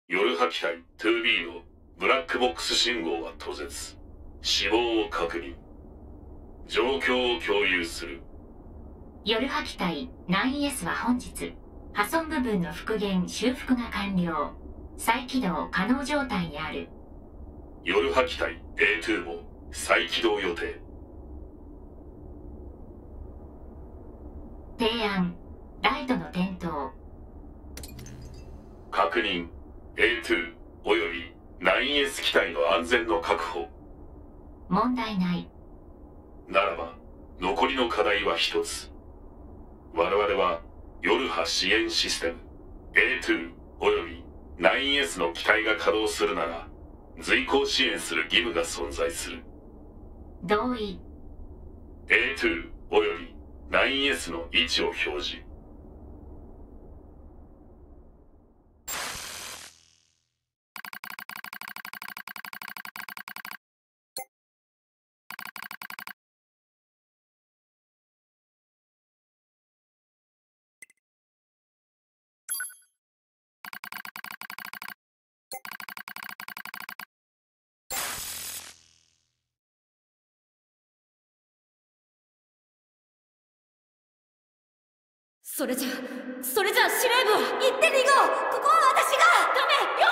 夜破機体 2B のブラックボックス信号は途絶。死亡を確認。状況を共有する。 夜破機体 9S は本日、破損部分の復元・修復が完了。再起動可能状態にある。 夜破機体 A2 も再起動予定。 提案、ライトの点灯。 確認。A2 および 9S 機体の安全の確保。 問題ない。 ならば、残りの課題は一つ。我々は、夜波支援システム A2 および 9S の機体が稼働するなら、随行支援する義務が存在する。 同意。 A2 および 9S の位置を表示。 それじゃ司令部は行って逃ごう。ここは私が。ダメ、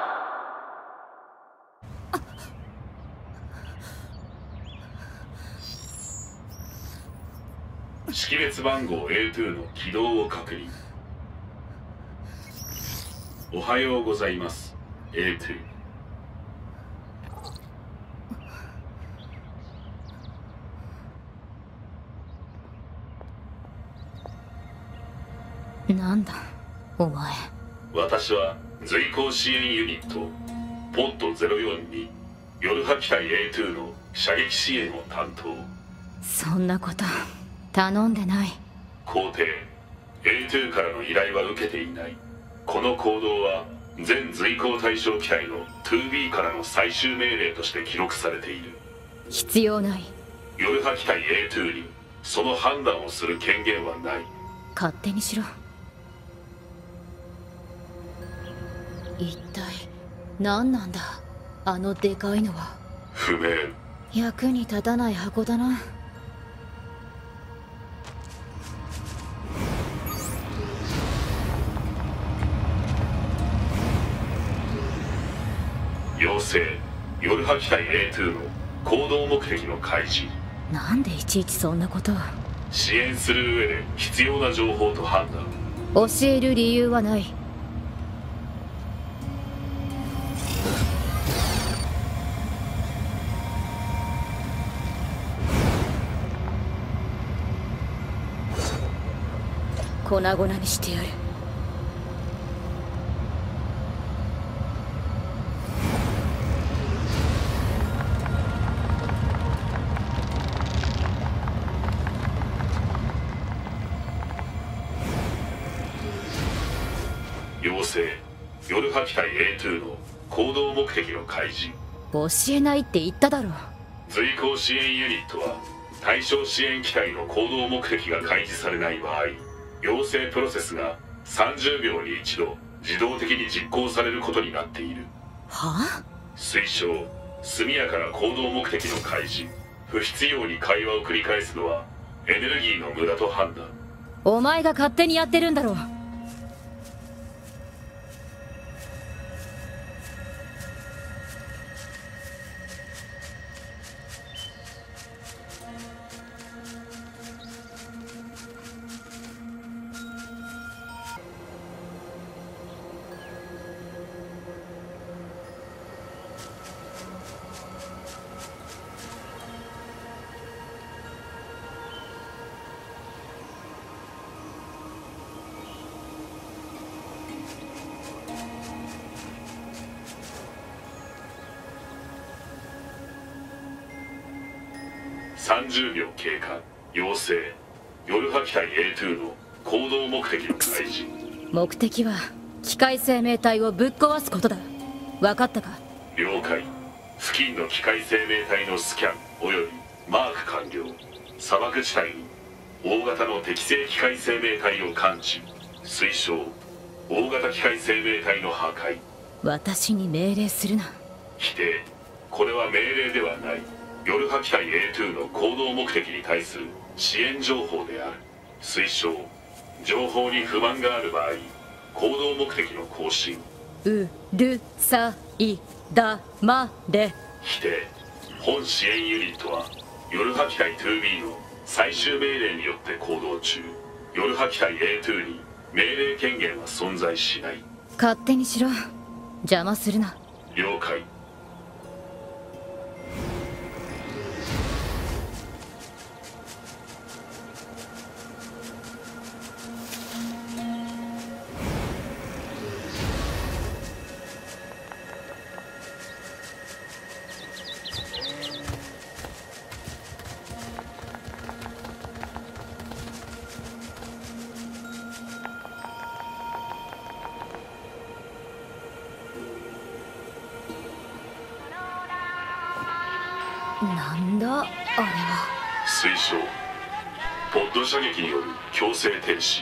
4号。識別番号 A2 の起動を確認。おはようございます A2。 なんだお前。 私は随行支援ユニットポッド04に夜破機体 A2 の射撃支援を担当。 そんなこと頼んでない。 皇帝 A2 からの依頼は受けていない。この行動は全随行対象機体の 2B からの最終命令として記録されている。 必要ない。 夜破機体 A2 にその判断をする権限はない。 勝手にしろ。一体何なんだあのでかいのは。 不明。 役に立たない箱だな。 要請。夜破機体 A2 の行動目的の開示。 なんでいちいちそんなことを。 支援する上で必要な情報と判断。 教える理由はない。粉々にしてやる。 要請。夜破機体 A2 の行動目的の開示。 教えないって言っただろ。 随行支援ユニットは対象支援機体の行動目的が開示されない場合、要請プロセスが30秒に一度自動的に実行されることになっている。 はあ？ 推奨。速やかな行動目的の開示。不必要に会話を繰り返すのはエネルギーの無駄と判断。 お前が勝手にやってるんだろう。 30秒経過。要請。夜破機体 A2 の行動目的の開示。 目的は機械生命体をぶっ壊すことだ。分かったか？ 了解。付近の機械生命体のスキャンおよびマーク完了。砂漠地帯に大型の適正機械生命体を感知。推奨。大型機械生命体の破壊。 私に命令するな。 否定。これは命令ではない。夜破機体 A2 の行動目的に対する支援情報である。推奨。情報に不満がある場合、行動目的の更新。 うるさいだまれ。 否定。本支援ユニットは夜破機体 2B の最終命令によって行動中。夜破機体 A2 に命令権限は存在しない。 勝手にしろ。邪魔するな。 了解。 なんだあれは。 推奨。ポッド射撃による強制停止。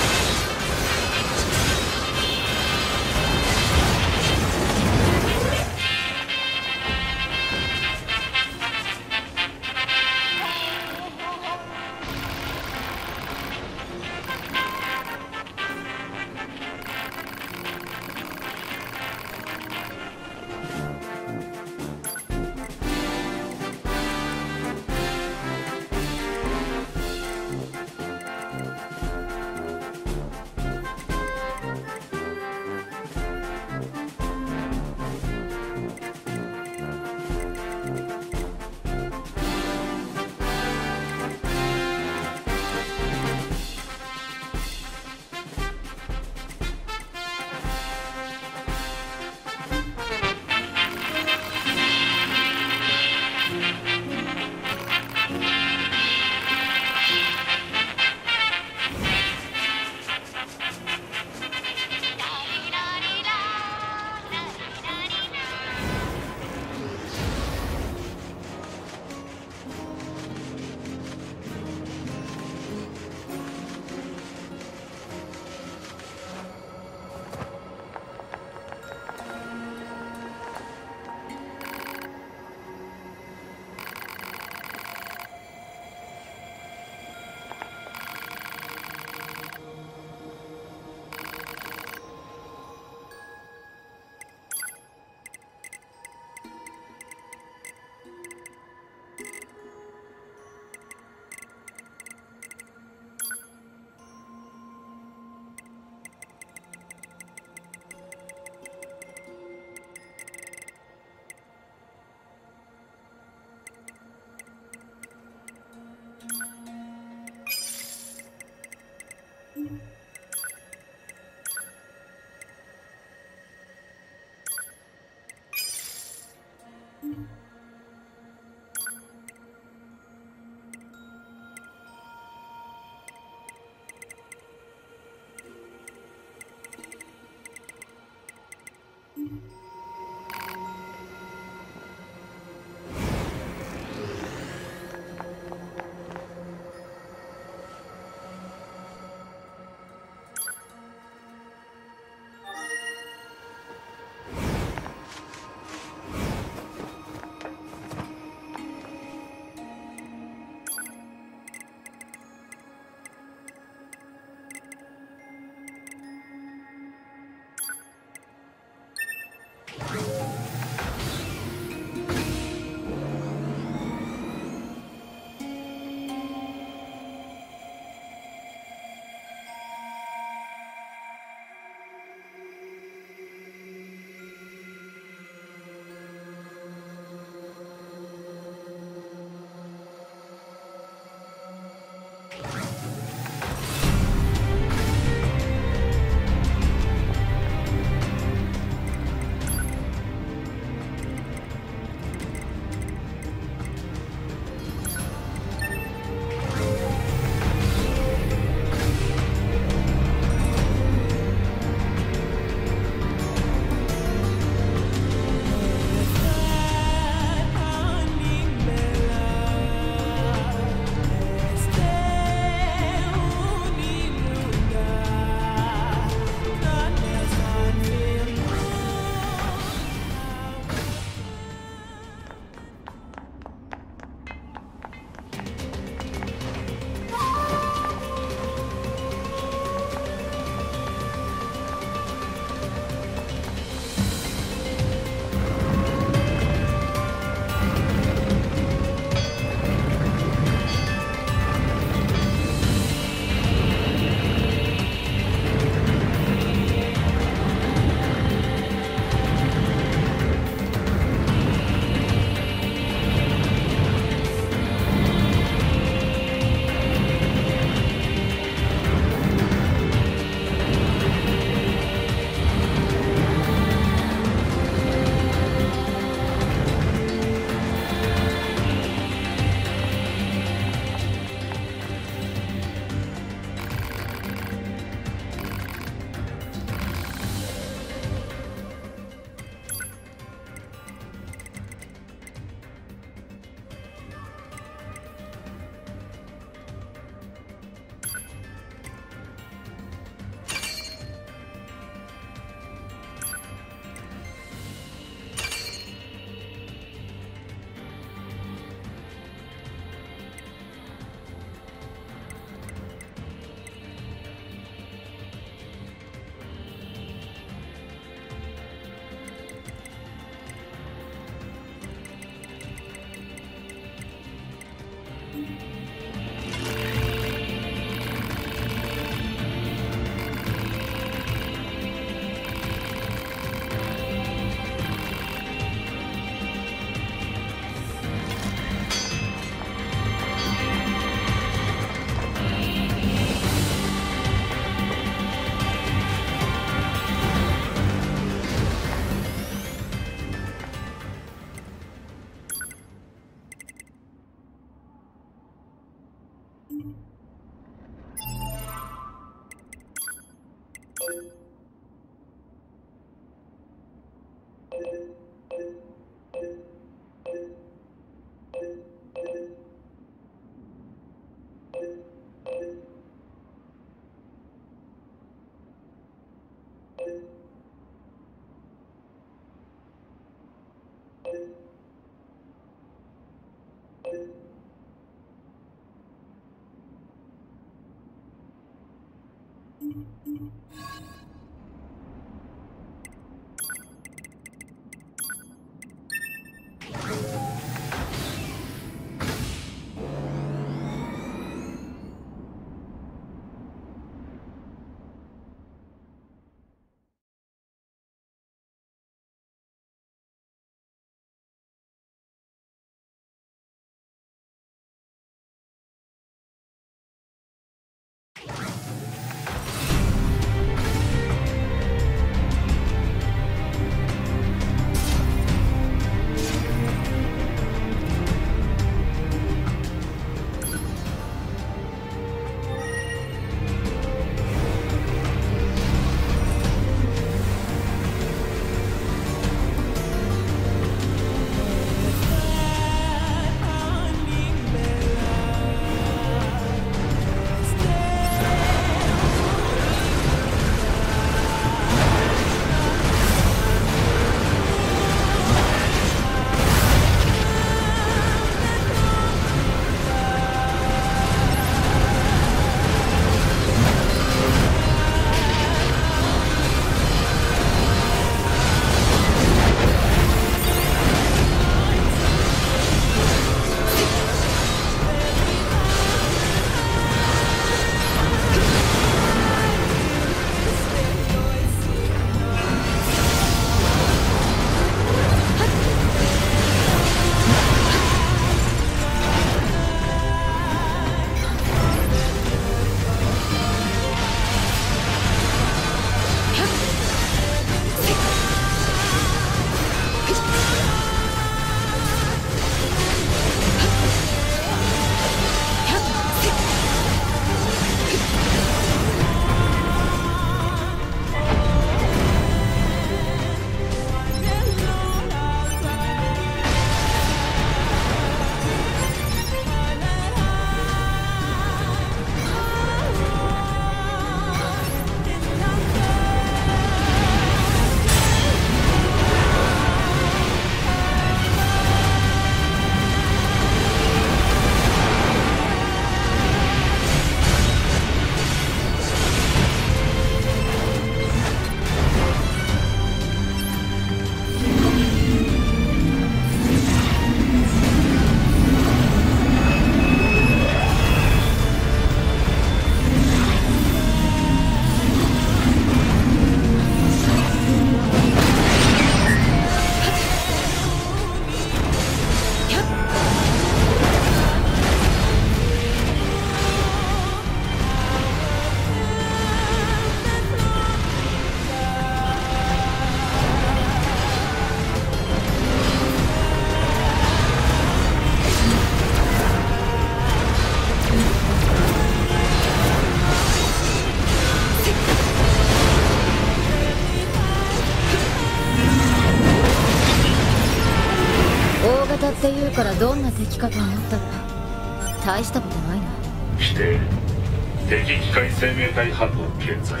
って言うからどんな敵かと思ったら大したことないな。 否定。敵機械生命体反応健在。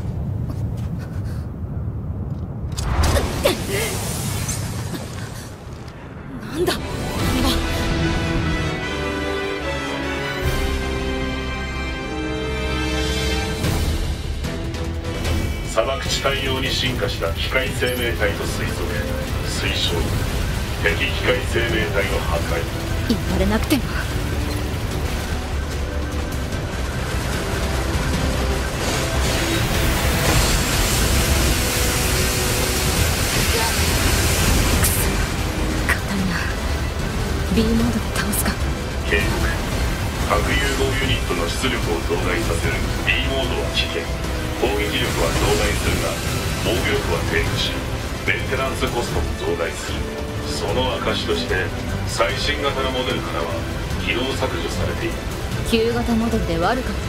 なんだこれは。 砂漠地帯用に進化した機械生命体と推測。推奨。敵機械生命体の破壊。 言われなくても。B モードで倒すか。 警告。核融合ユニットの出力を増大させる B モードは危険。攻撃力は増大するが防御力は低下しメンテナンスコストも増大する。その証として最新型のモデルからは機能削除されている。 旧型モデルで悪かった。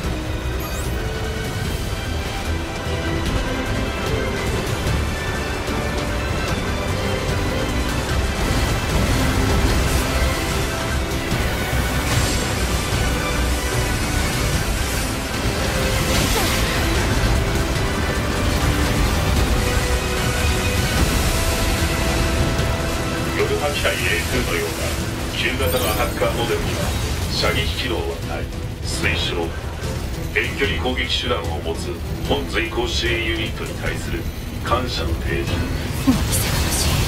機体 A2 のような旧型のアタッカーモデルには射撃機能はない。推奨。遠距離攻撃手段を持つ本随行支援ユニットに対する感謝の提示。 見せがましい。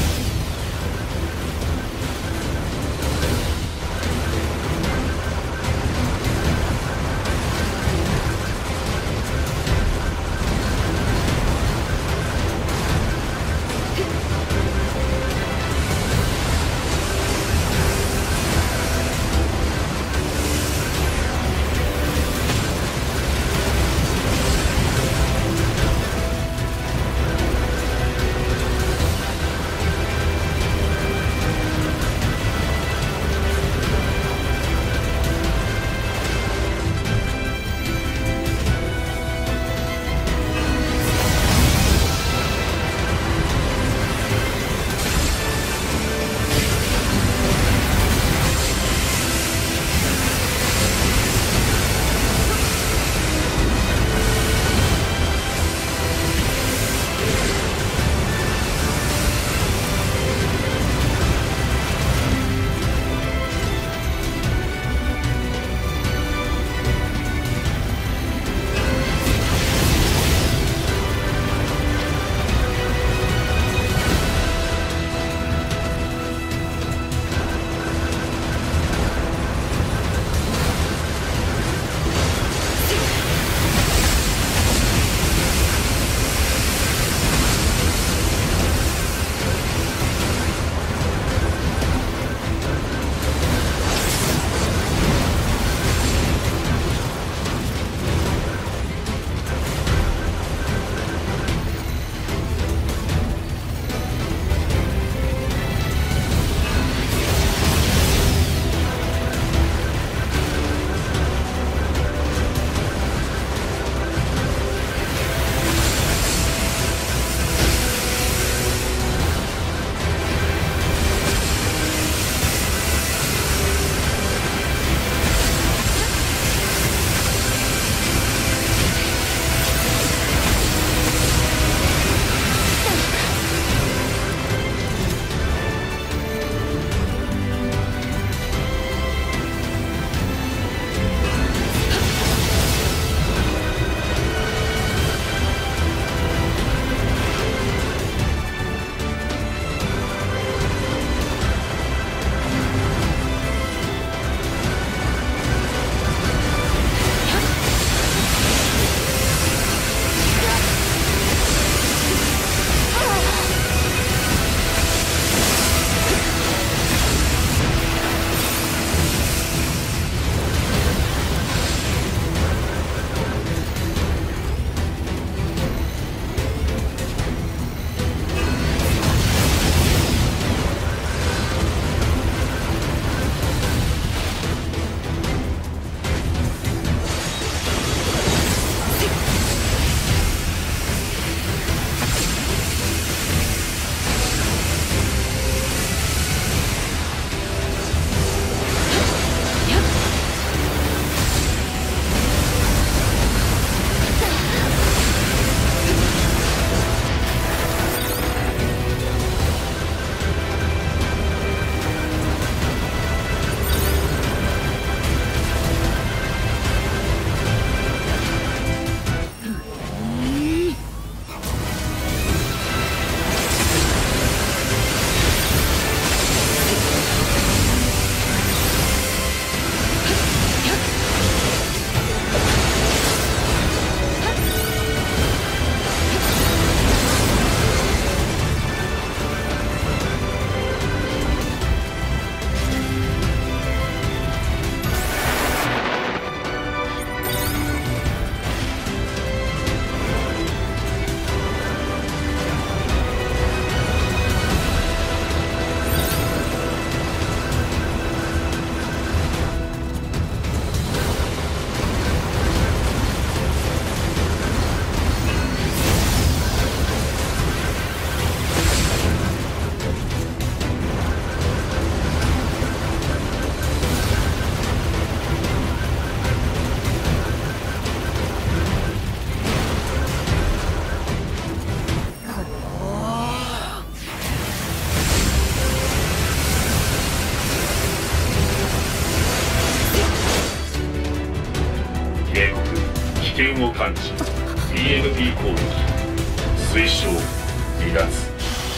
変を感じ EMP 攻撃推奨離脱。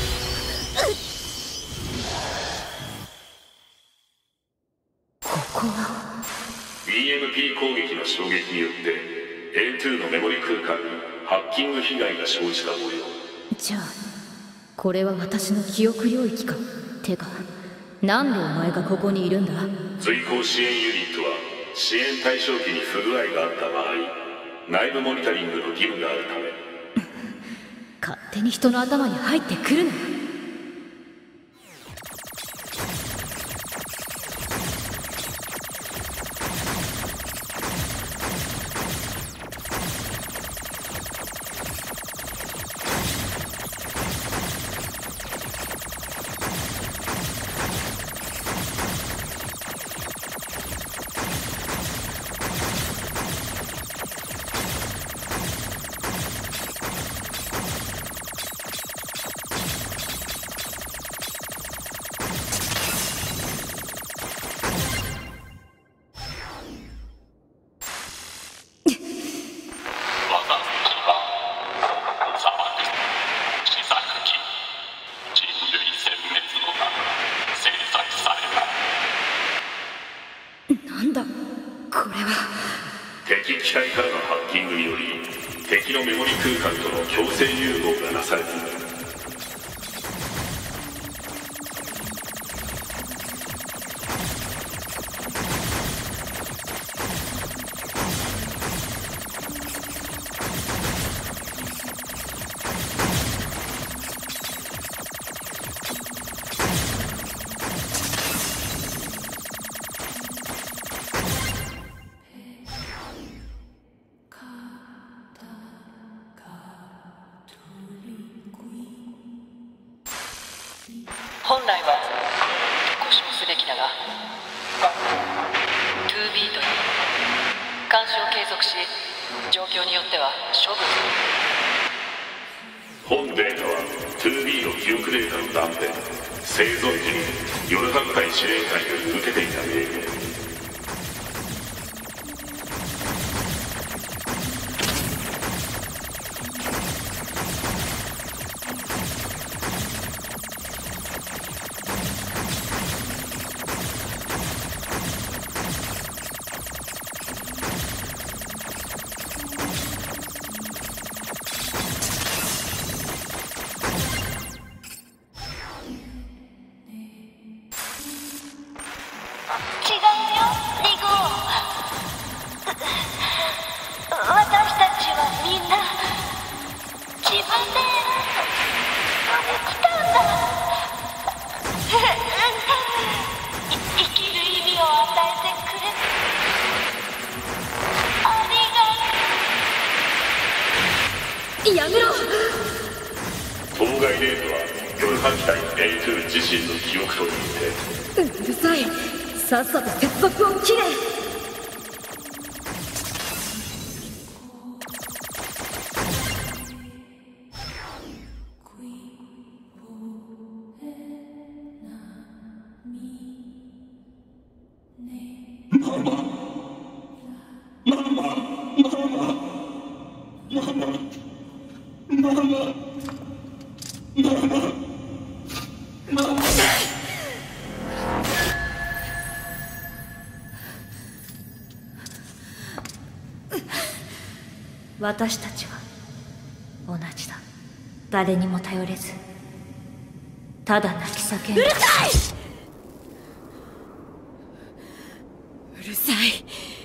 ここは EMP 攻撃の衝撃によって A2 のメモリ空間にハッキング被害が生じた模様。 じゃあこれは私の記憶領域か。てかなんでお前がここにいるんだ。 随行支援ユニットは支援対象機に不具合があった場合内部モニタリングの義務があるため勝手に人の頭に入ってくるな。なんだこれは。 敵機体からのハッキングにより敵のメモリ空間との強制融合がなされている。 本来は故障すべきだが 2B という監視を継続し状況によっては処分する。 本データは 2B の記憶データの断片生存時に夜反対司令官より受けていた命令。 やめろ。 当該データは夜半機体 A2 自身の記憶と言って。 うるさい。さっさと接続を切れ。私たちは同じだ。誰にも頼れずただ泣き叫んで。うるさい。うるさい。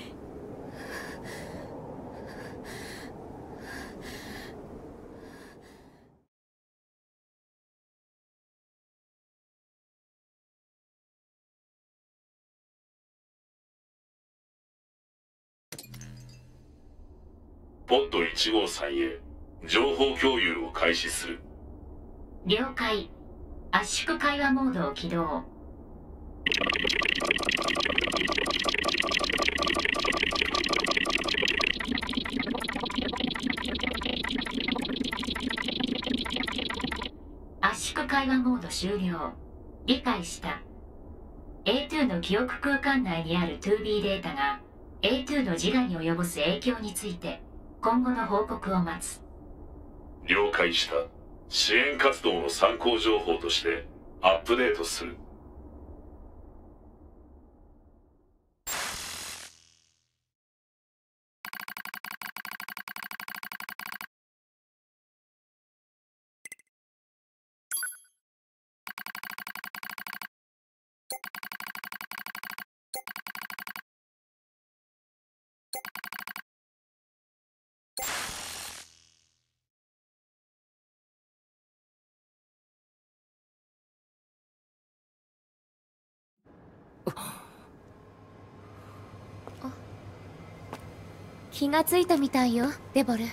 ポッド153へ情報共有を開始する。 了解。圧縮会話モードを起動。圧縮会話モード終了。理解した。 A2 の記憶空間内にある 2B データが A2 の自我に及ぼす影響について今後の報告を待つ。 了解した。支援活動の参考情報としてアップデートする。 気がついたみたいよ、デボル。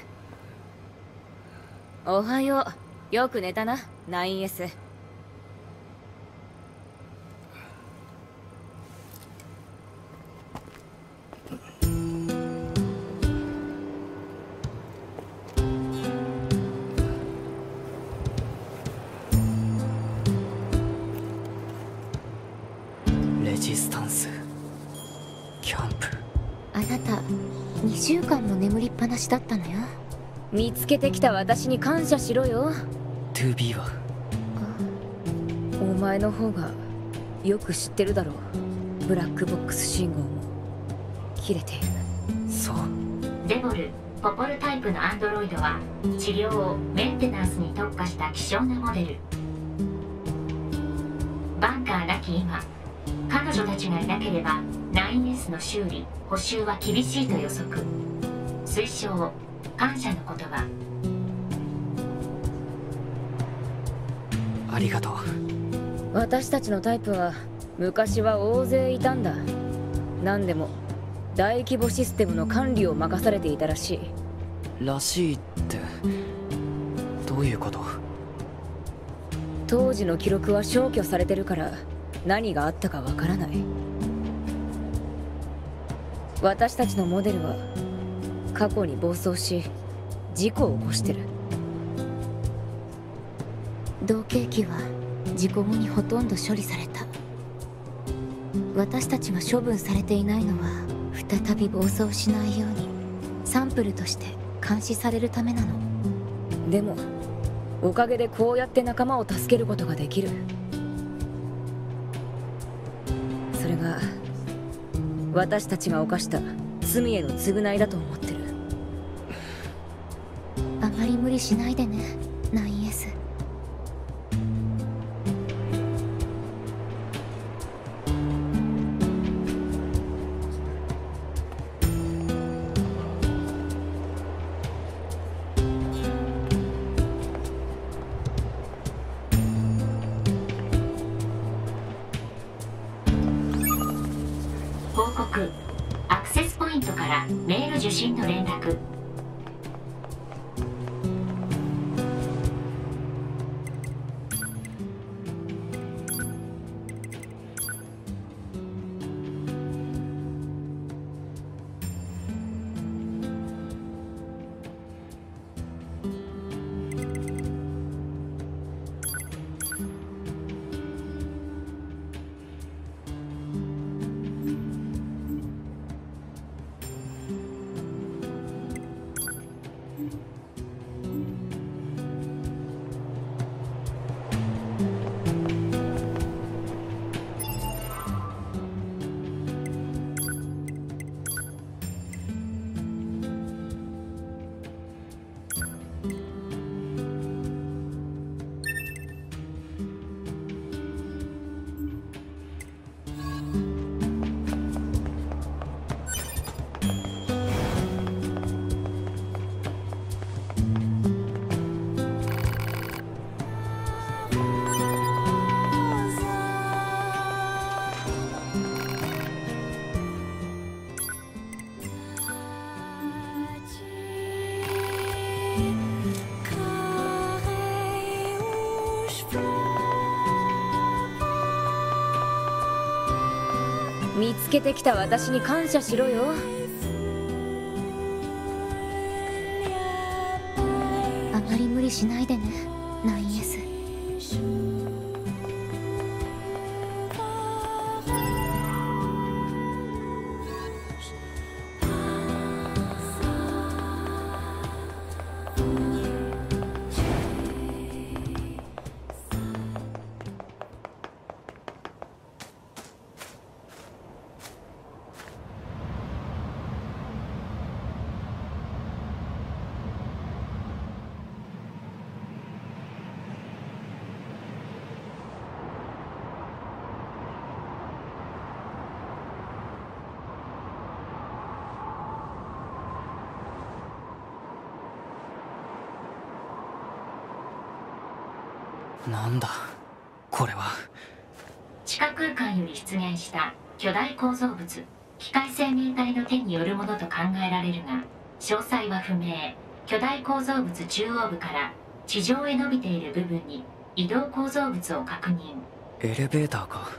おはよう。よく寝たな、9S。 レジスタンスキャンプ。 あなた2週間も眠りっぱなしだったのよ。見つけてきた私に感謝しろよ。 2B はお前の方がよく知ってるだろう。ブラックボックス信号も切れている。 そう。 デボル・ポポルタイプのアンドロイドは治療メンテナンスに特化した希少なモデル。バンカーなき今、彼女たちがいなければ 9S の修理補修は厳しいと予測。推奨感謝の言葉。 ありがとう。 私たちのタイプは昔は大勢いたんだ。何でも大規模システムの管理を任されていたらしい。 らしいってどういうこと？ 当時の記録は消去されてるから何があったかわからない。私たちのモデルは過去に暴走し事故を起こしてる。同型機は事故後にほとんど処理された。私たちが処分されていないのは再び暴走しないようにサンプルとして監視されるためなの。でもおかげでこうやって仲間を助けることができる。それが私たちが犯した罪への償いだと思ってる。あまり無理しないでね、9S。 報告。アクセスポイントからメール受信の連絡。 見つけてきた私に感謝しろよ。あまり無理しないでね、9S。 なんだこれは。 地下空間より出現した巨大構造物、機械生命体の手によるものと考えられるが、詳細は不明。巨大構造物中央部から地上へ伸びている部分に移動構造物を確認。 エレベーターか。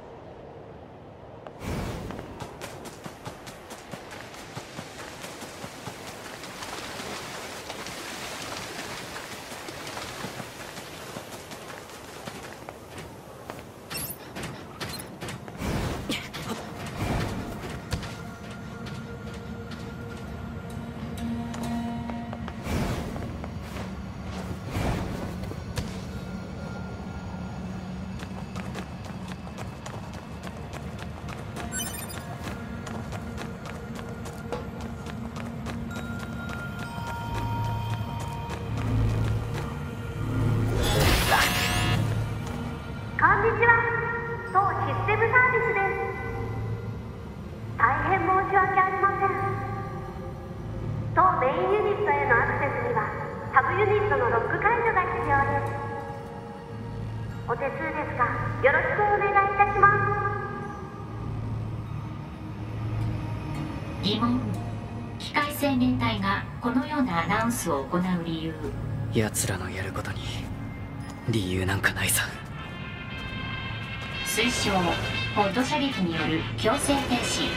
疑問。機械生命体がこのようなアナウンスを行う理由。 奴らのやることに理由なんかないさ。 推奨。ポッド射撃による強制停止。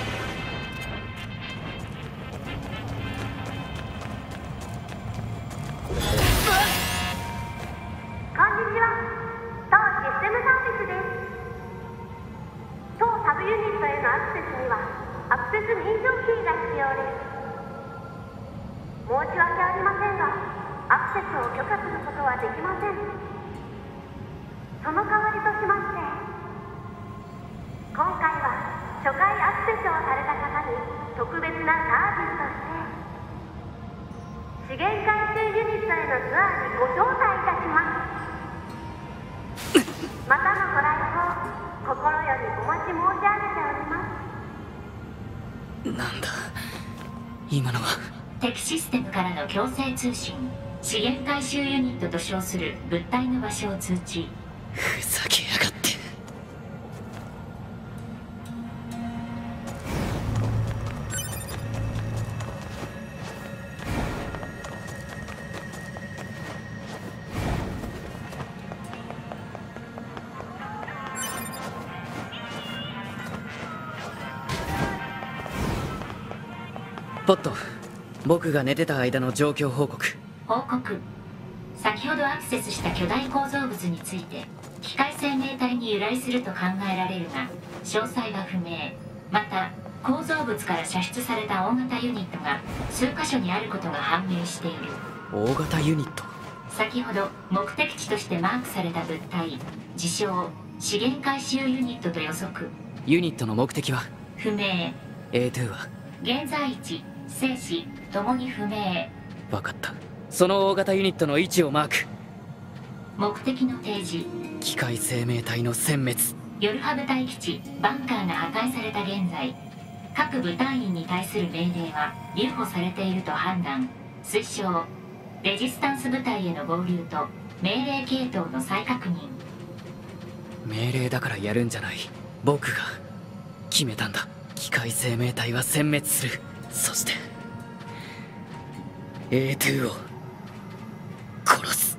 なんだ今のは。 敵システムからの強制通信。資源回収ユニットと称する物体の場所を通知。 ふざけやがって。ポット、僕が寝てた間の状況報告。 報告。先ほどアクセスした巨大構造物について機械生命体に由来すると考えられるが、詳細は不明。また構造物から射出された大型ユニットが数箇所にあることが判明している。 大型ユニット。 先ほど目的地としてマークされた物体、自称資源回収ユニットと予測。 ユニットの目的は不明。 A2 は現在地、生死ともに不明。 分かった。その大型ユニットの位置をマーク。 目的の提示。 機械生命体の殲滅。 ヨルハ部隊基地バンカーが破壊された現在、各部隊員に対する命令は留保されていると判断。推奨。レジスタンス部隊への合流と命令系統の再確認。 命令だからやるんじゃない。僕が決めたんだ。機械生命体は殲滅する。そして A2 を殺す。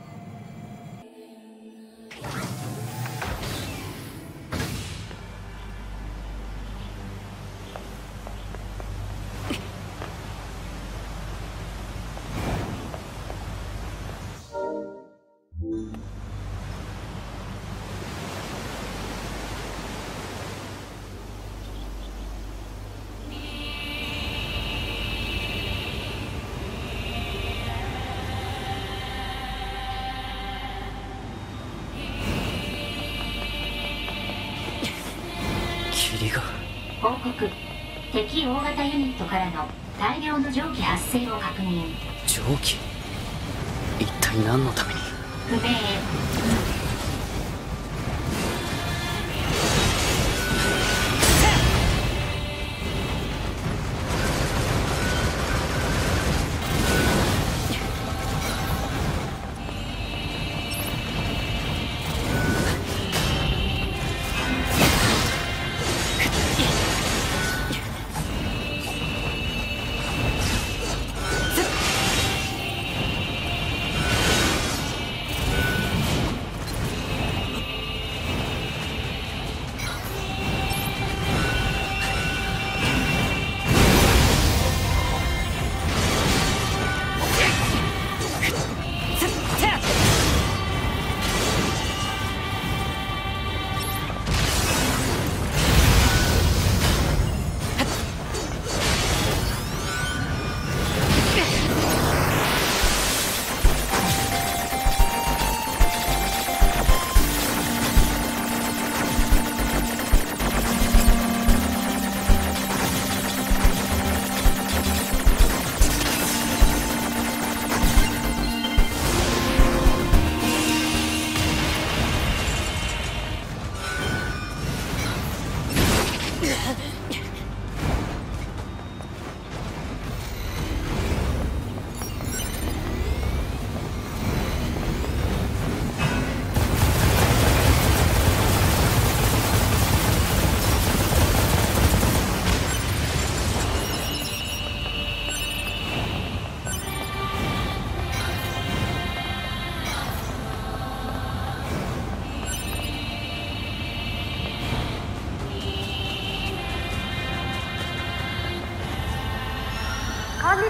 報告。敵大型ユニットからの大量の蒸気発生を確認。 蒸気？一体何のために？ 不明。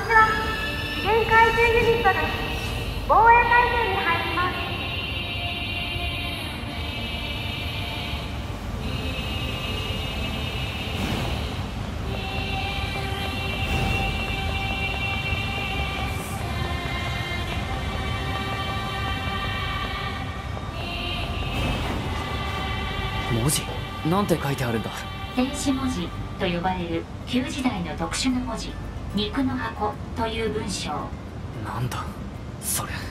ちは資源回収ユニットです。防衛態勢に入ります。 文字なんて書いてあるんだ。 天使文字と呼ばれる旧時代の特殊な文字、肉の箱という文章。 なんだそれ。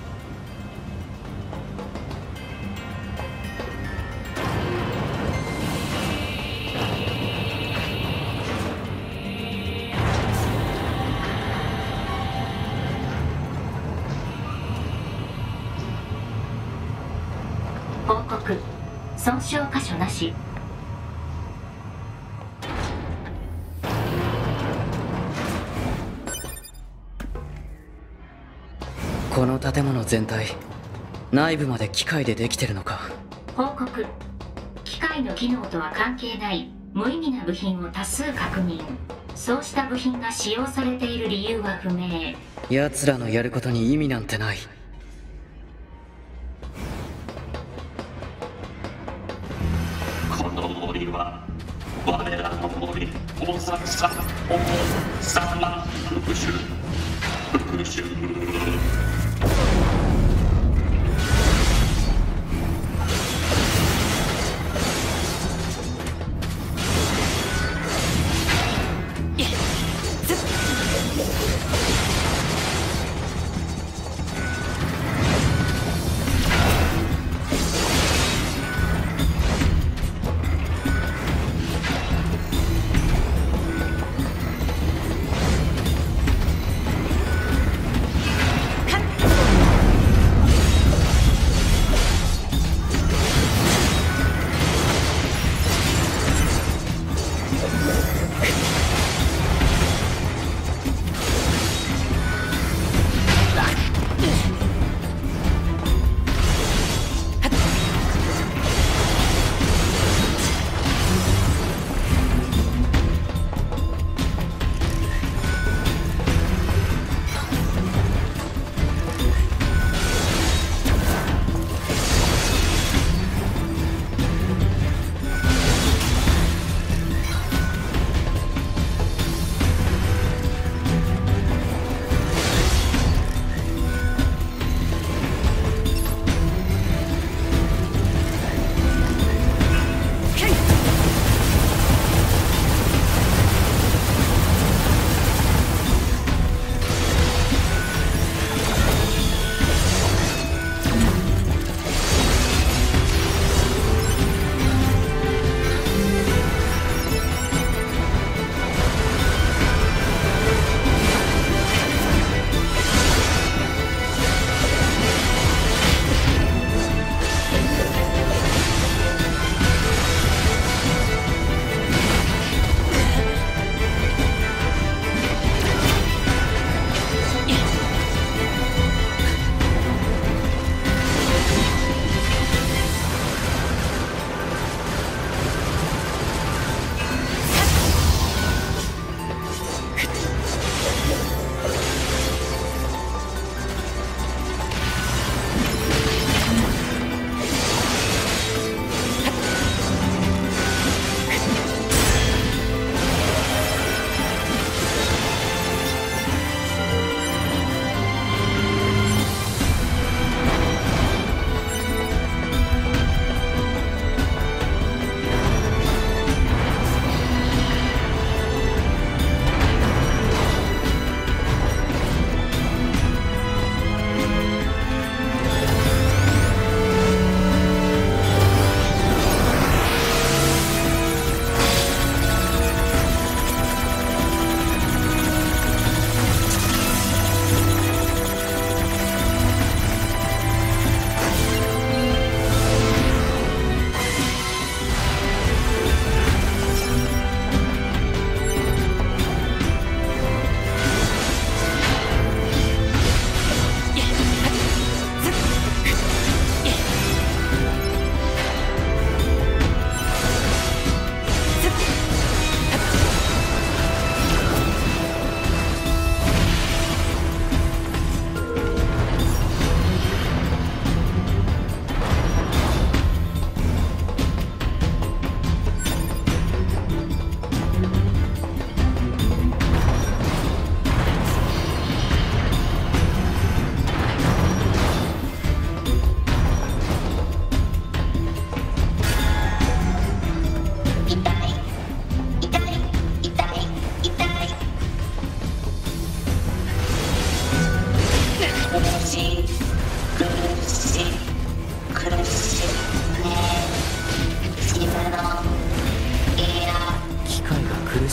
報告、損傷箇所なし。 この建物全体内部まで機械でできてるのか。 報告、機械の機能とは関係ない無意味な部品を多数確認。そうした部品が使用されている理由は不明。 奴らのやることに意味なんてない。 この森は我らの森、大作さん、王様、復讐、復讐。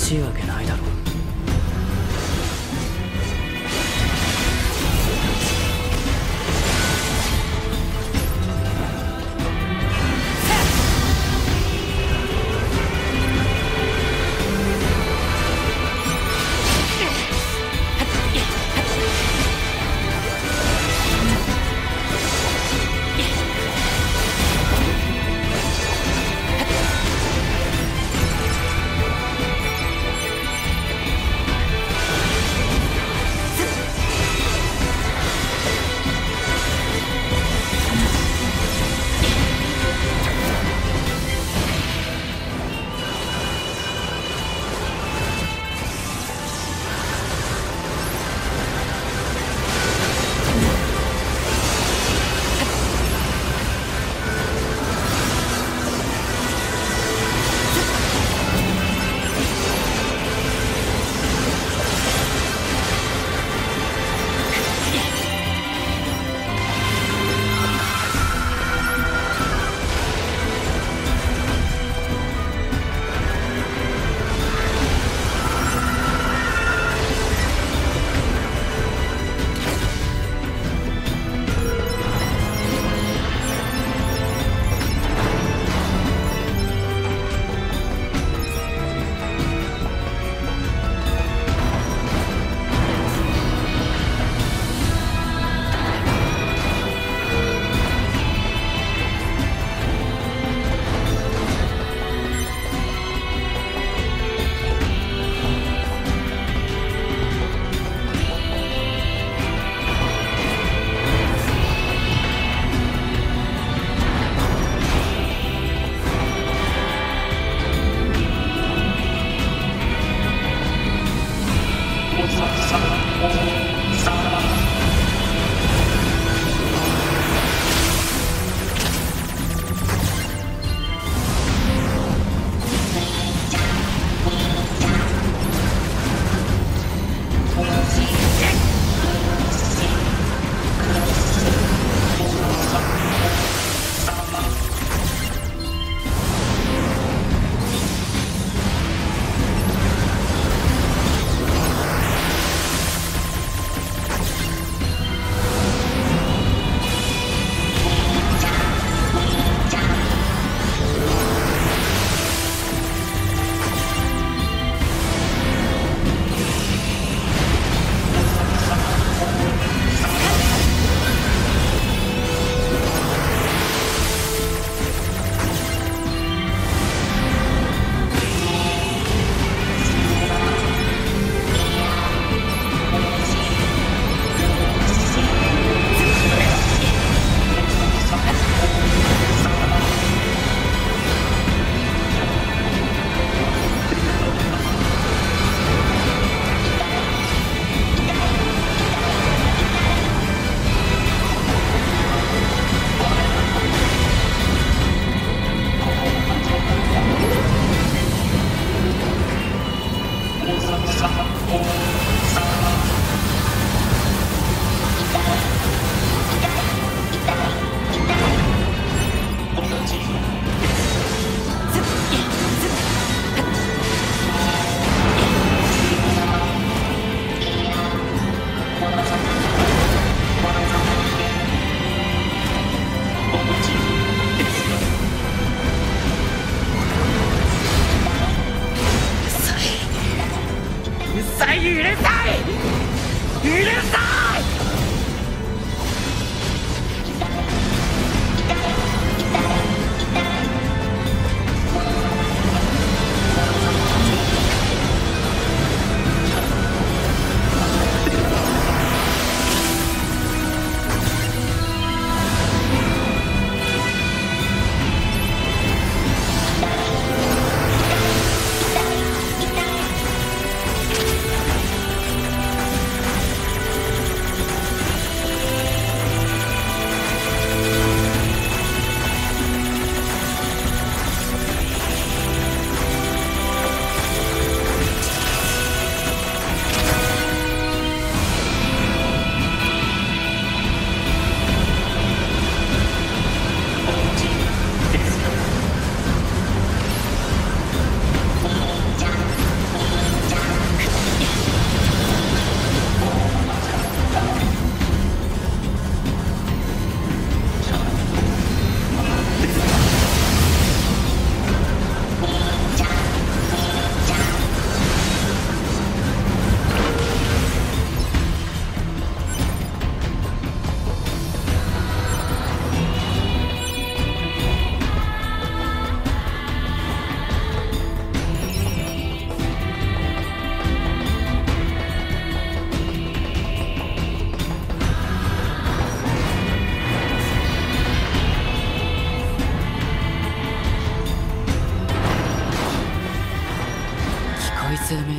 しいわけないだろう。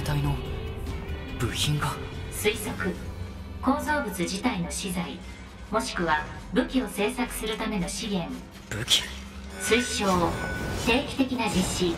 体の部品が。 推測、構造物自体の資材もしくは武器を製作するための資源。 武器。 推奨、定期的な実施。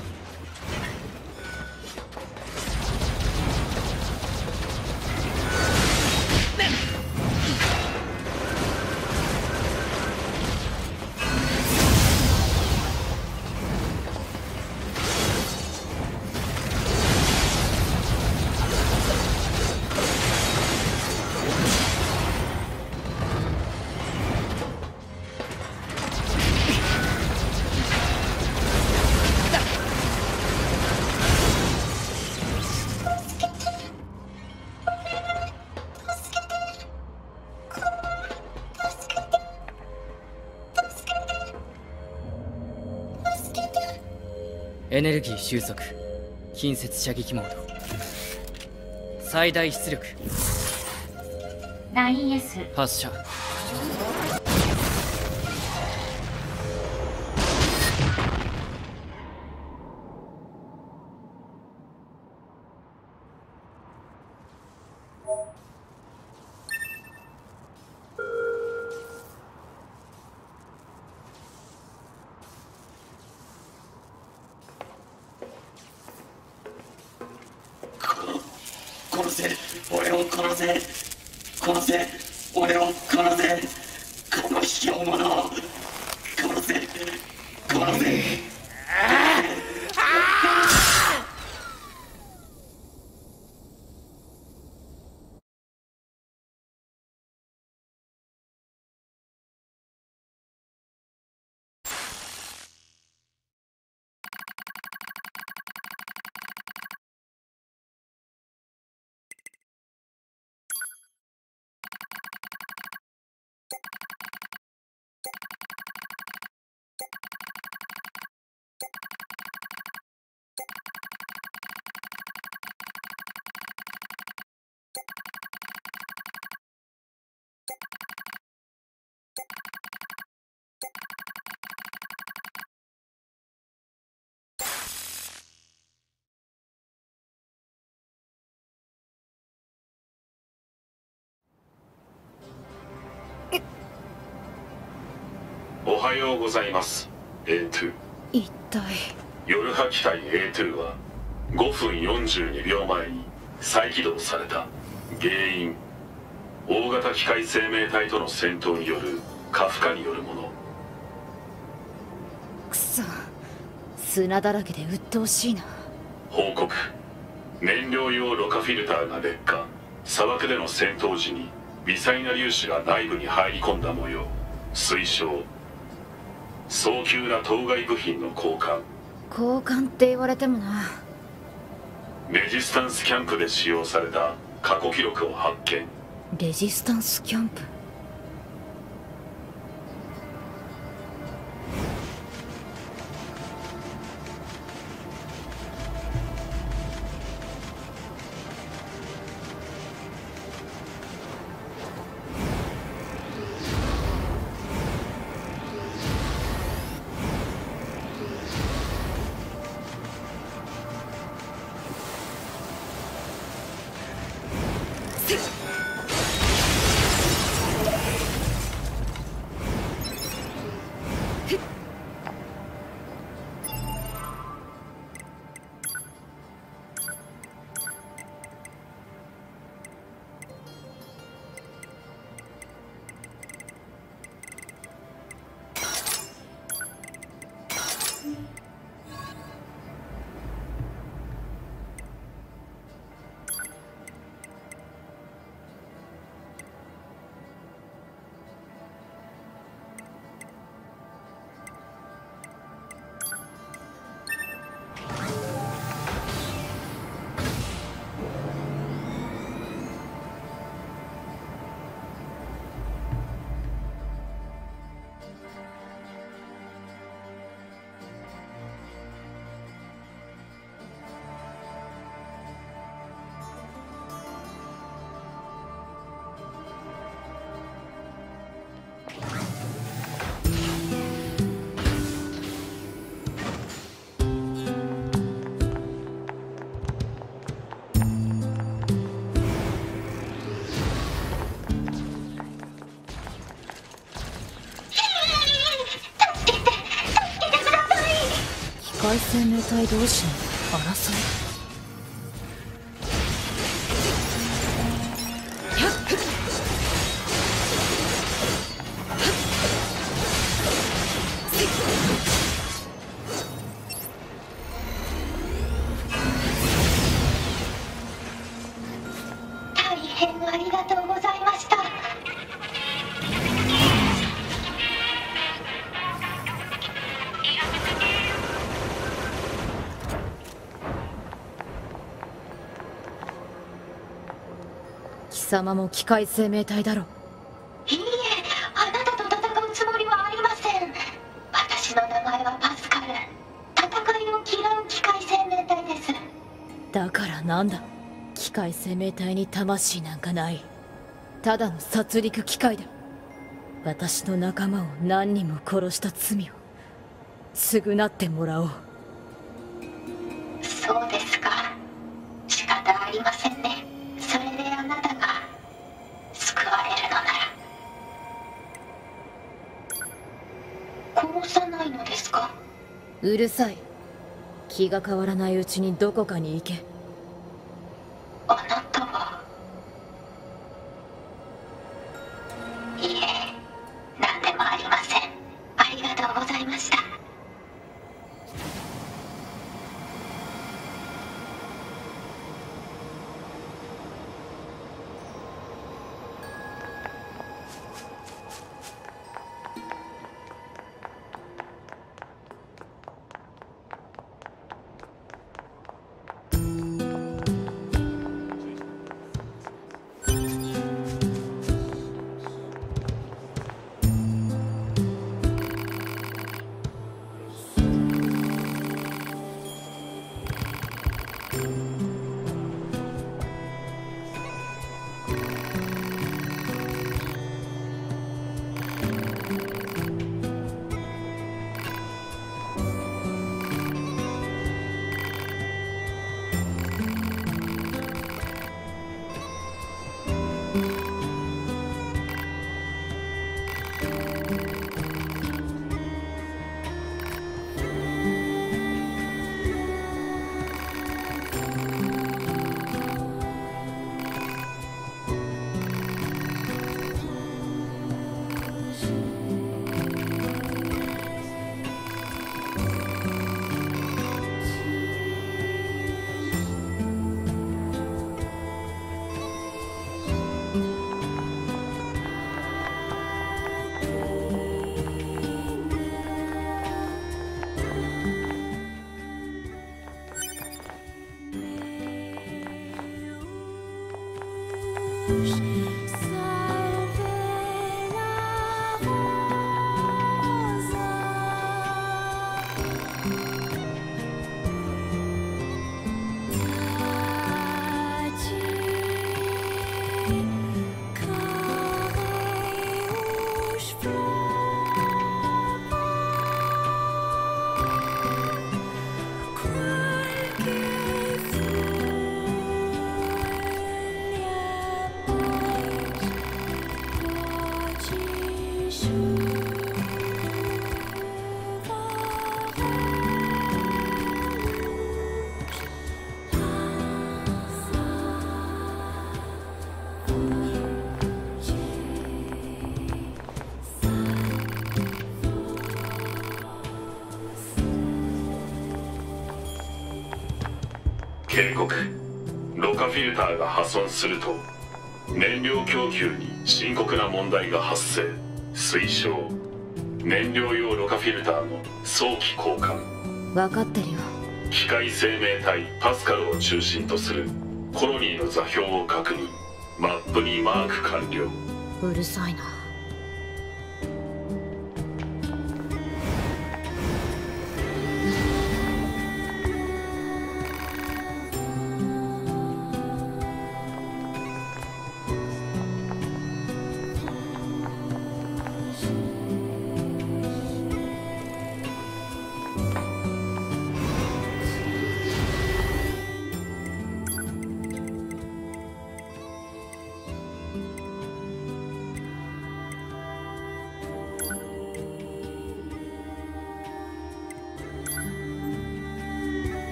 エネルギー収束、近接射撃モード、最大出力 9S 発射。 殺せ、俺を殺せ、殺せ、俺を殺せ、この卑怯者を殺せ、殺せ。 おはようございます A2。 一体夜波機体 A2 は5分42秒前に再起動された。原因、大型機械生命体との戦闘による過負荷によるもの。 くそ、砂だらけで鬱陶しいな。 報告、燃料用ろ過フィルターが劣化。砂漠での戦闘時に微細な粒子が内部に入り込んだ模様。推奨、早急な当該部品の交換。 交換って言われてもな。 レジスタンスキャンプで使用された過去記録を発見。 レジスタンスキャンプ。 界生命体同士の争い。 大変ありがとうございました。 貴様も機械生命体だろ。 いいえ、あなたと戦うつもりはありません。私の名前はパスカル。戦いを嫌う機械生命体です。 だからなんだ、機械生命体に魂なんかない。ただの殺戮機械だ。私の仲間を何人も殺した罪を償ってもらおう。 そうですか。仕方ありませんね。それであなたが救われるのなら。殺さないのですか？ うるさい。気が変わらないうちにどこかに行け。 あなたは。いいえ、何でもありません。ありがとうございました。 警告。ろ過フィルターが破損すると燃料供給に深刻な問題が発生。推奨。燃料用ろ過フィルターの早期交換。 分かってるよ。 機械生命体パスカルを中心とするコロニーの座標を確認。マップにマーク完了。 うるさいな。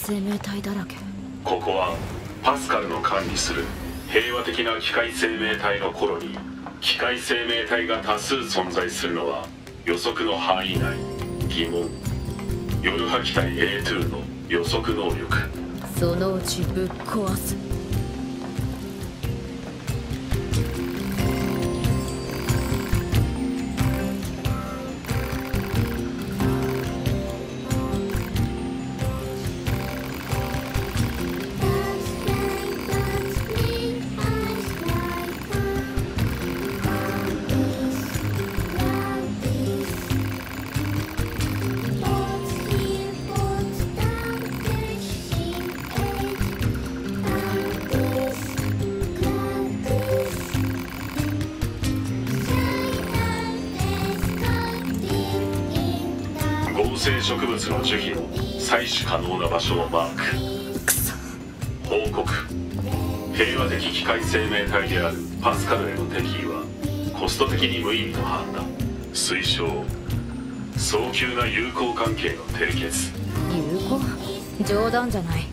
生命体だらけ。 ここはパスカルの管理する平和的な機械生命体の頃に機械生命体が多数存在するのは予測の範囲内。疑問。夜波機体 A2 の予測能力。 そのうちぶっ壊す。 合成植物の樹皮の採取可能な場所をマーク。報告。平和的機械生命体であるパスカルへの敵意はコスト的に無意味の判断。推奨。早急な友好関係の締結。 友好？冗談じゃない。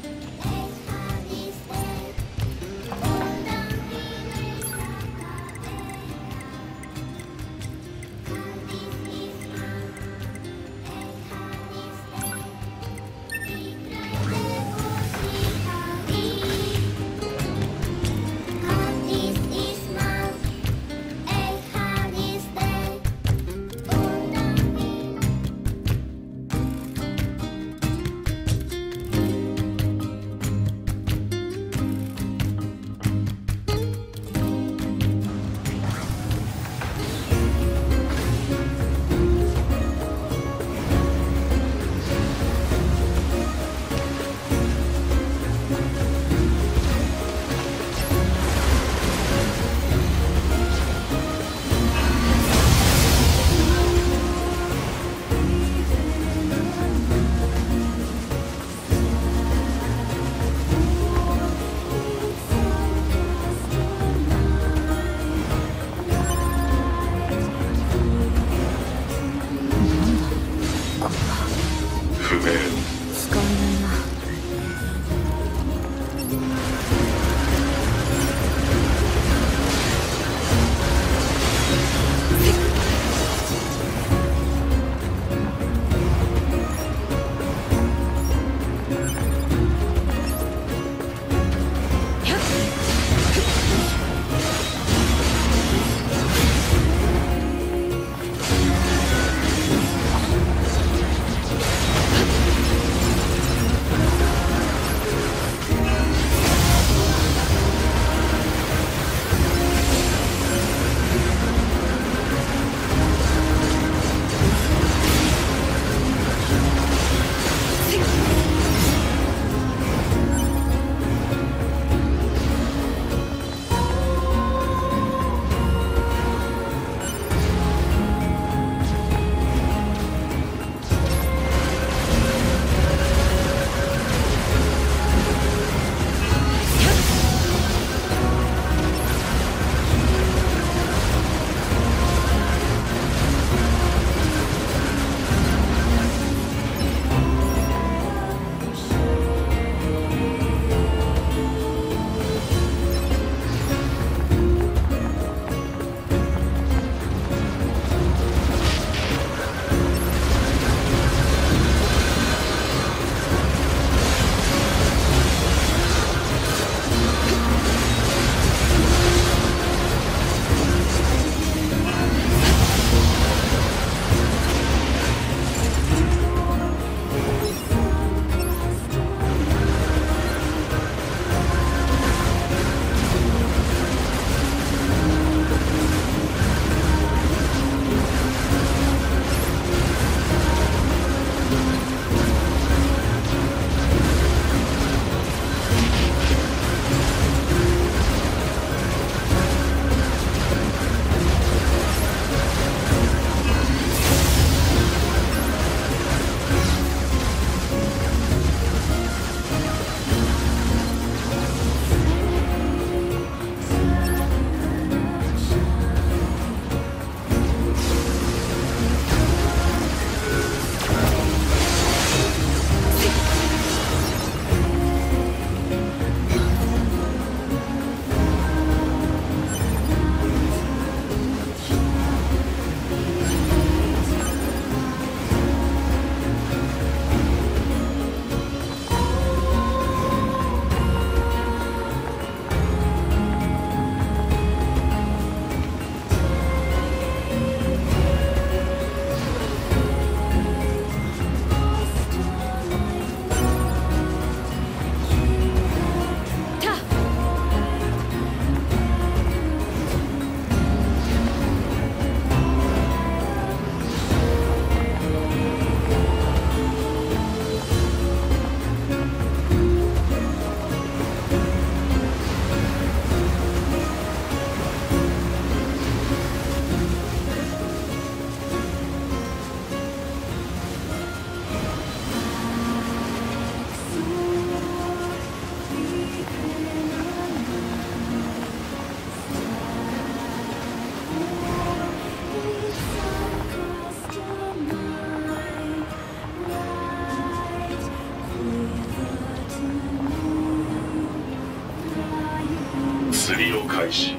開始。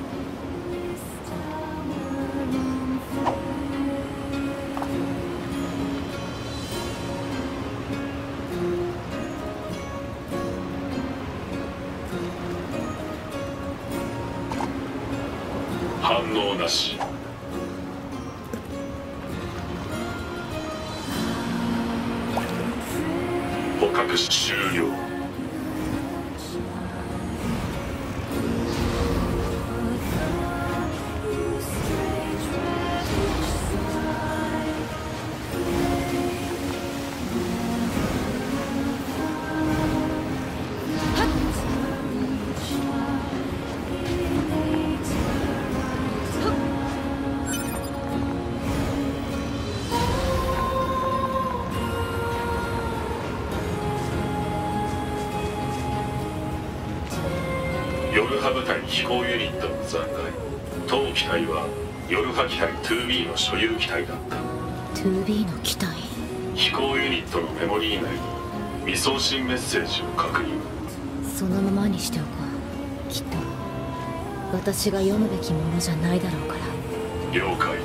反応なし。捕獲終了。ヨルハ部隊飛行ユニットの残骸。当機体はヨルハ機体 2B の所有機体だった。 2B の機体。 飛行ユニットのメモリー内に未送信メッセージを確認。 そのままにしておこう。きっと私が読むべきものじゃないだろうから。 了解。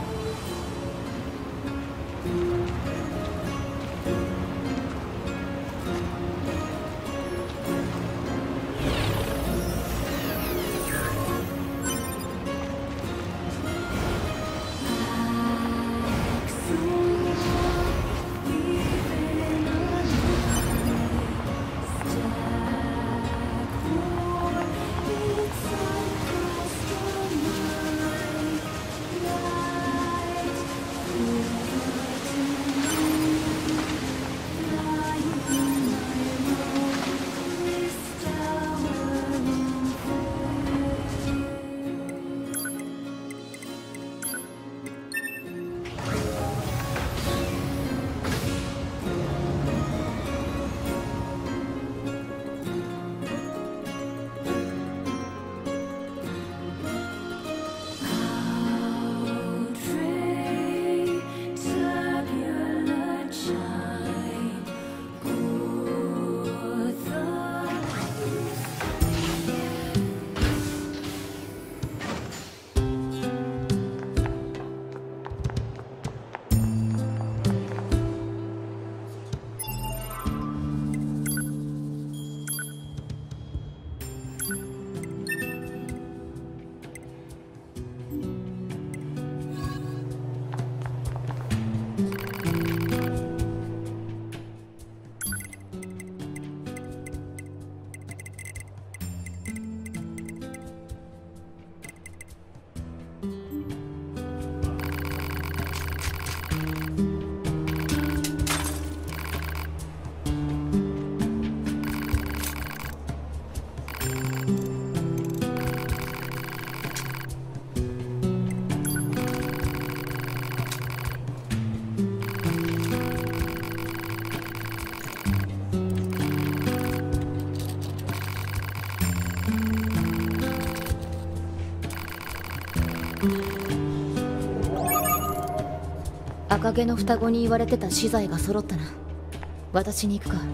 赤毛の双子に言われてた資材が揃ったな。私に行くか。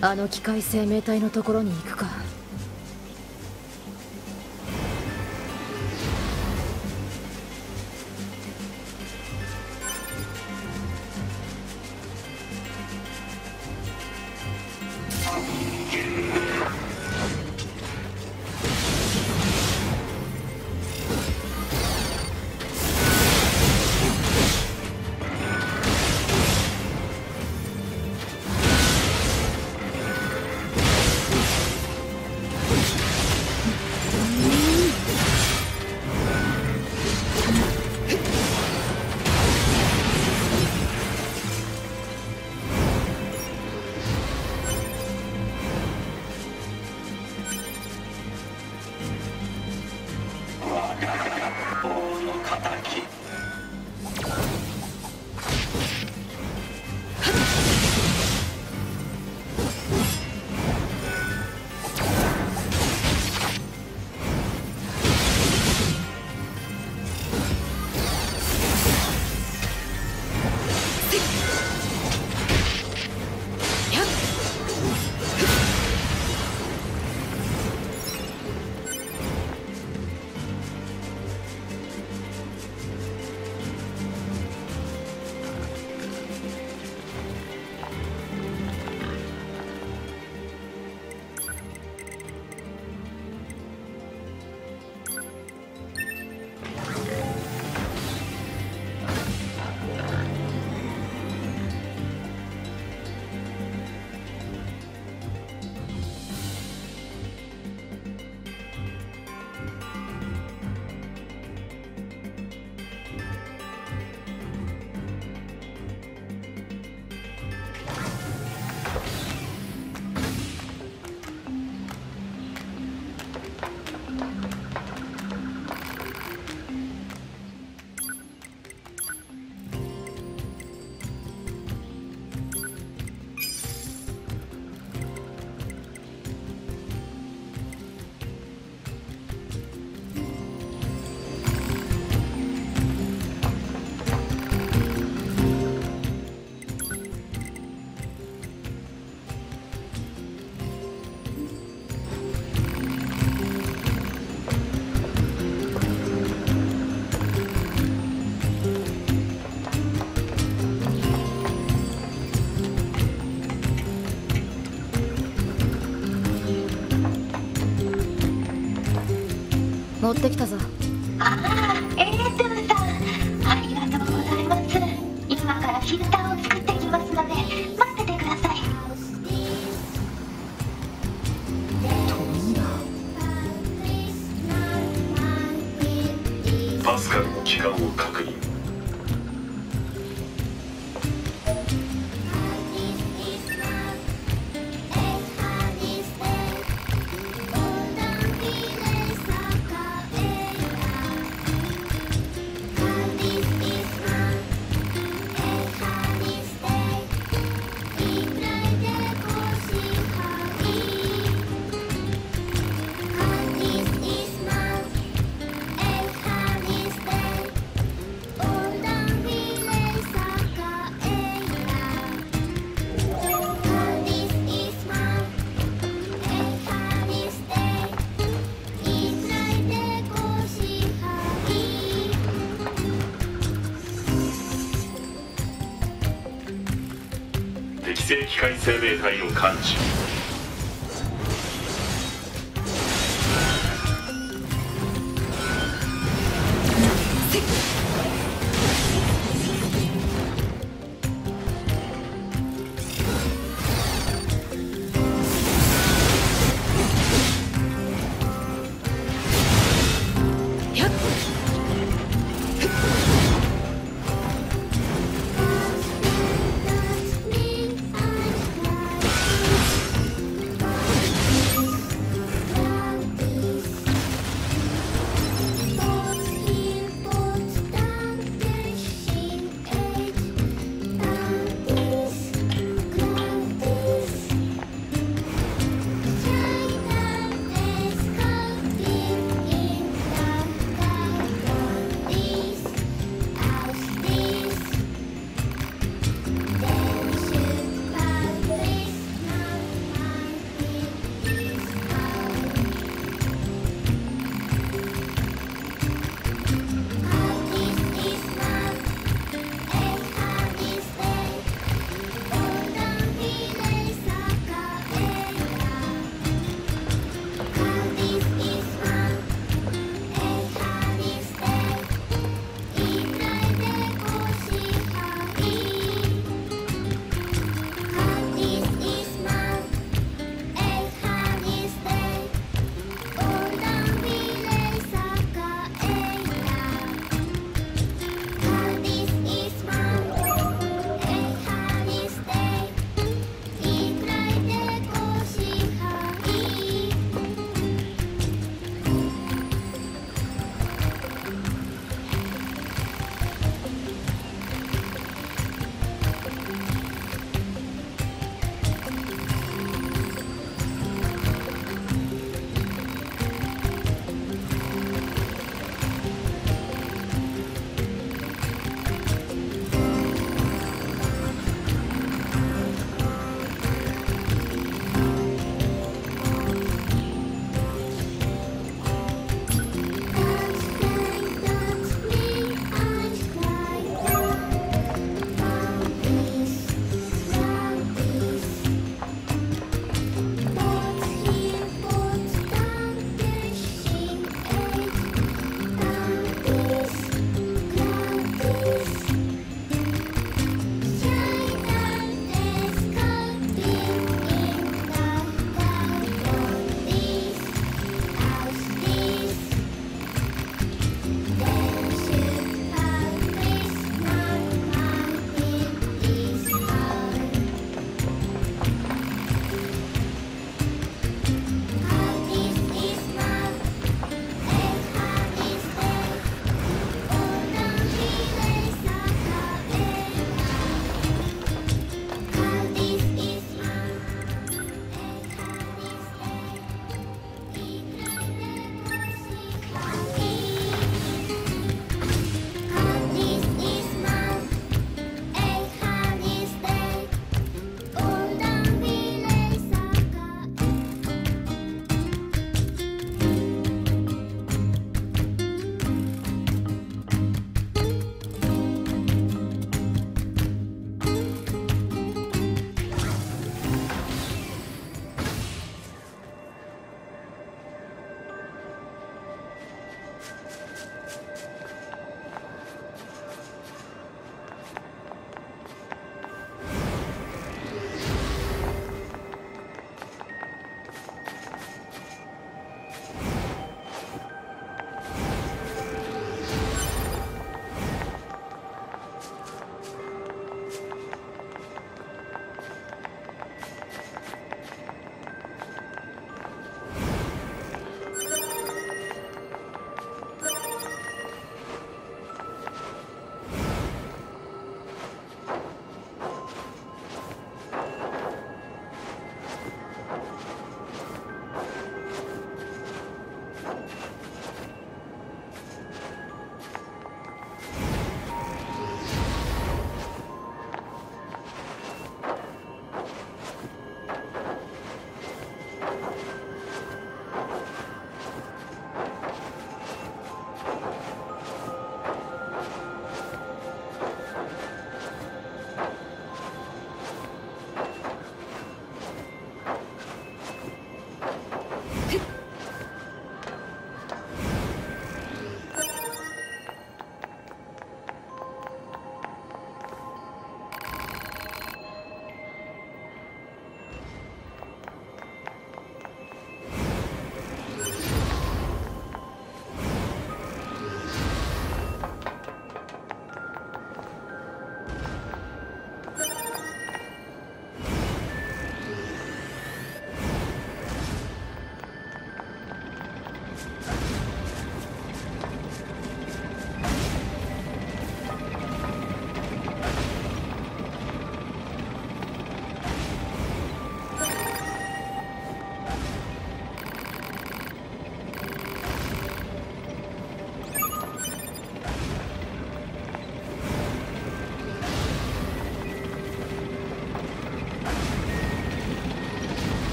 あの機械生命体のところに行くか。持ってきたぞ。 ああ、エレトゥさん、ありがとうございます。今からフィルターを作ってきますので待っててください。 パスカルの帰還を確認。適正機械生命体を感知。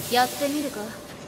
やってみるか。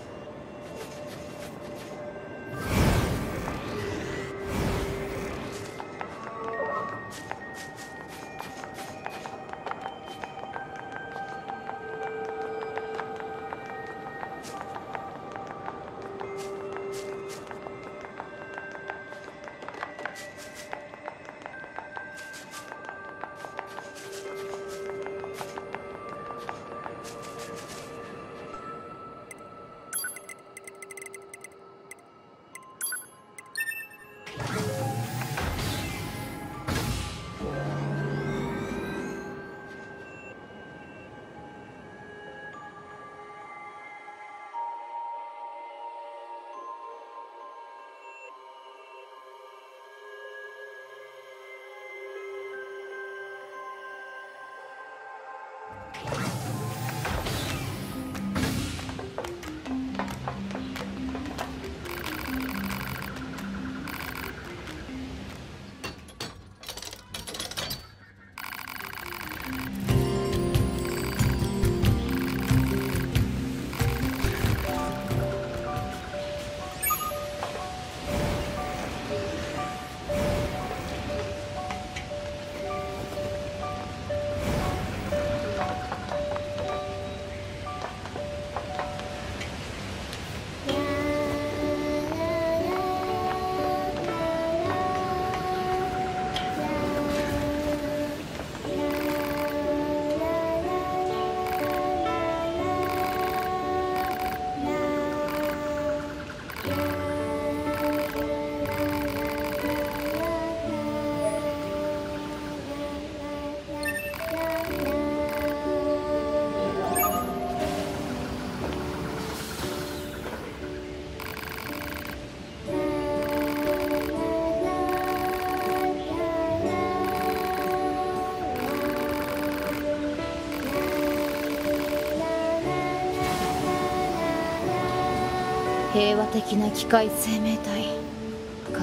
平和的な機械生命体か。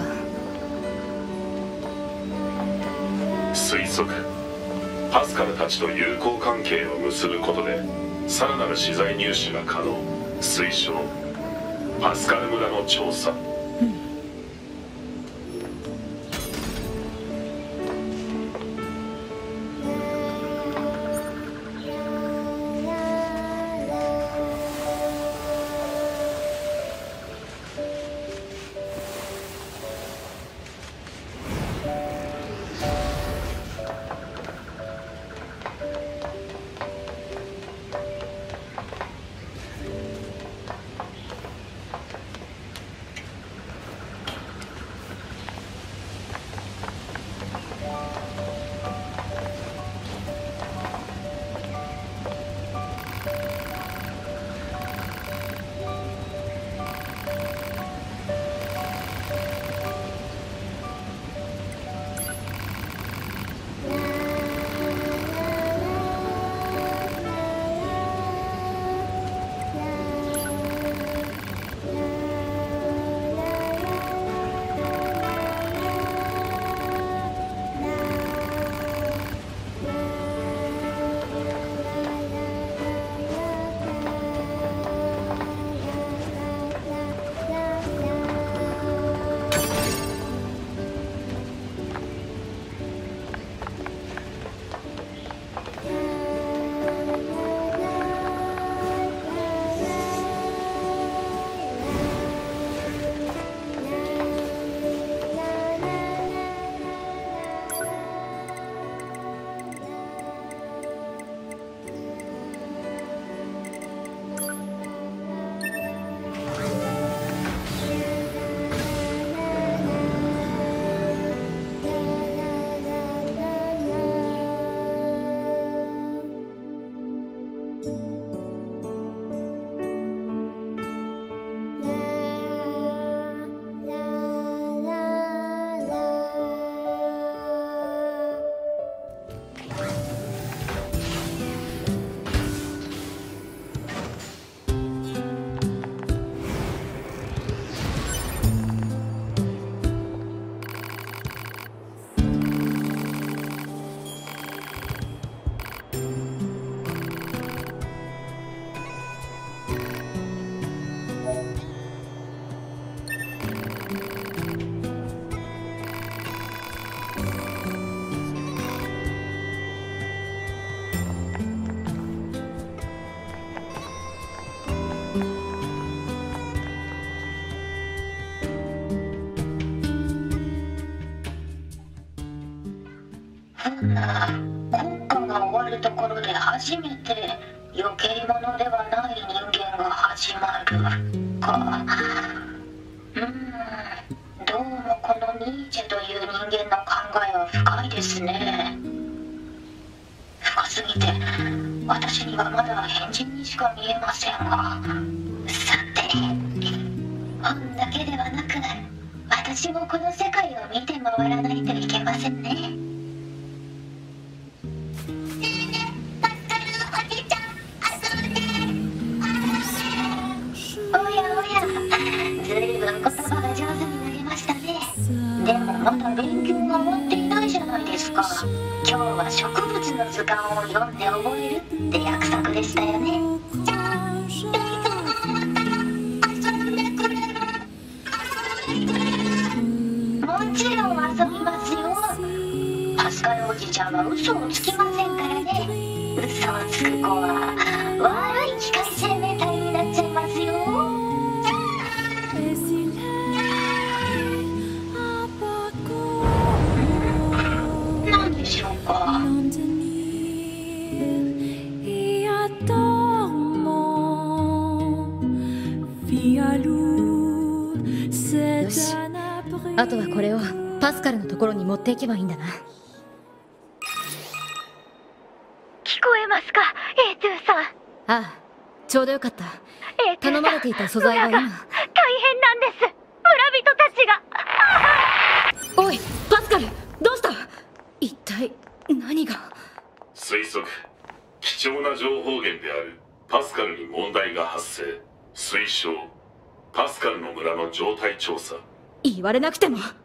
推測。パスカルたちと友好関係を結ぶことでさらなる資材入手が可能。推奨。パスカル村の調査。 国家が終わるところで初めて余計者ではない人間が始まるか。どうもこのニーチェという人間の考えは深いですね。深すぎて私にはまだ変人にしか見えませんが。さて、本だけではなく私もこの世界を見て回らないといけませんね。ずいぶん言葉が上手になりましたね。でもまだ勉強が終わっていないじゃないですか。今日は植物の図鑑を読んで覚えるって約束でしたよね。じゃあもちろん遊びますよ。パスカルおじちゃんは嘘をつきませんからね。嘘をつく子は悪い機械生命体になっちゃいますよ。何でしょうか。 よし、あとはこれをパスカルのところに持っていけばいいんだな。 聞こえますか、A2 さん。 ああ、ちょうどよかった。頼まれていた素材は今。 大変なんです、村人たちが。 おい、パスカル、どうした？一体何が？ 推測、貴重な情報源であるパスカルに問題が発生。推奨、パスカルの村の状態調査。 言われなくても。